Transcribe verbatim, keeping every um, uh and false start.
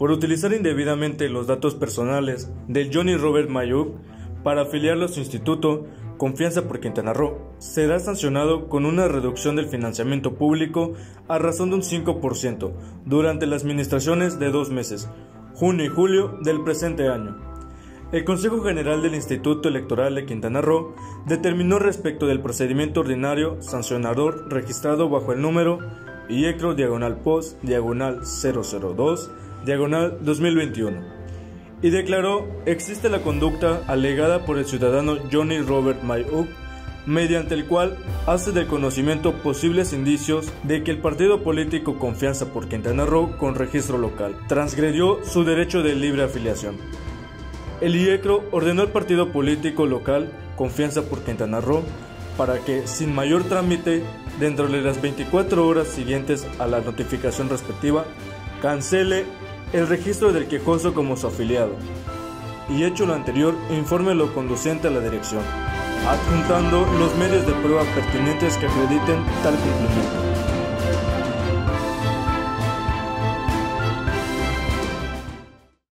por utilizar indebidamente los datos personales del Johnny Robert Mayuk para afiliarlo a su instituto Confianza por Quintana Roo. Será sancionado con una reducción del financiamiento público a razón de un cinco por ciento durante las administraciones de dos meses, junio y julio del presente año. El Consejo General del Instituto Electoral de Quintana Roo determinó respecto del procedimiento ordinario sancionador registrado bajo el número I E C R O diagonal post diagonal cero cero dos diagonal dos mil veintiuno y declaró existe la conducta alegada por el ciudadano Johnny Robert Mayuk, mediante el cual hace del conocimiento posibles indicios de que el partido político Confianza por Quintana Roo con registro local transgredió su derecho de libre afiliación. El I E C R O ordenó al partido político local Confianza por Quintana Roo para que, sin mayor trámite, dentro de las veinticuatro horas siguientes a la notificación respectiva, cancele el registro del quejoso como su afiliado, y hecho lo anterior, informe lo conducente a la dirección, adjuntando los medios de prueba pertinentes que acrediten tal cumplimiento.